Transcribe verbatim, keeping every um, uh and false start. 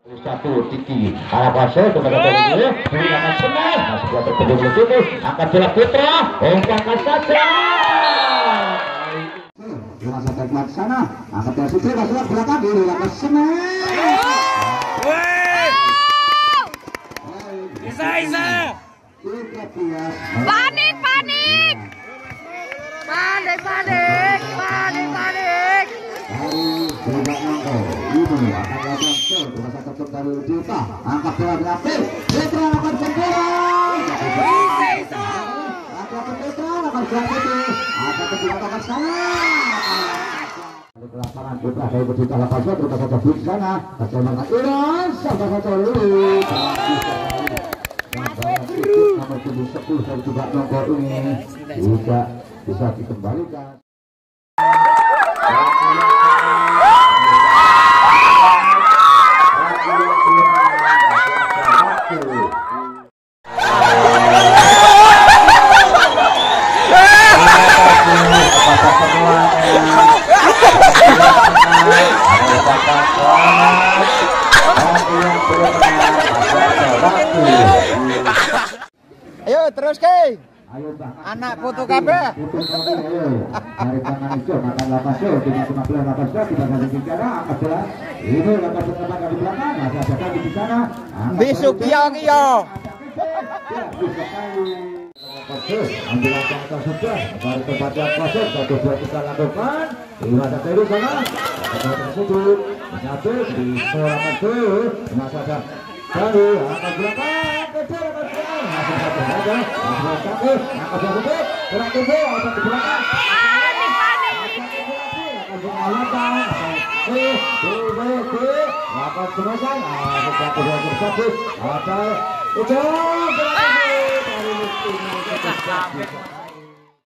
Satu Tiki Alabase kepada Tiki menggunakan senang masih kuat terkejut di situ angkat bola Putra umpankan saja bola sampai ke sana angkat bola Putra masuk ke belakang menggunakan senang Isa Isa panik panik panik panik panik panik ini akan datang ke rumah sakit dari Dita angkat bola berhasil Putra akan sempurna angkat Putra akan berhasil akan kebukaan sana lapangan Putra dari Dita lapasnya Putra saja di sana bagaimana Iran sampai saja dulu nomor tujuh sepuluh dari juga nomor ini tidak bisa dikembalikan. Ayo terus ke anak foto kabeh. Dari tangan hijau makan lapas itu lima belas lapas itu di bagian bicara angkat bola ini lapas teman dari belakang masih ada kaki di sana Besok kiyo kiyo. ambil langkah tersebut dari tempat yang kosong satu dua tiga lakukan di masa terus sana tempat tersebut satu di seorang maju masa ada baru angkat belakang kecil masih satu saja angkat satu angkat satu kurang tunggu angkat ke belakang panik panik akan mengalahkan eh eh eh akan selesai angkat kedua tersebut ada ujung dari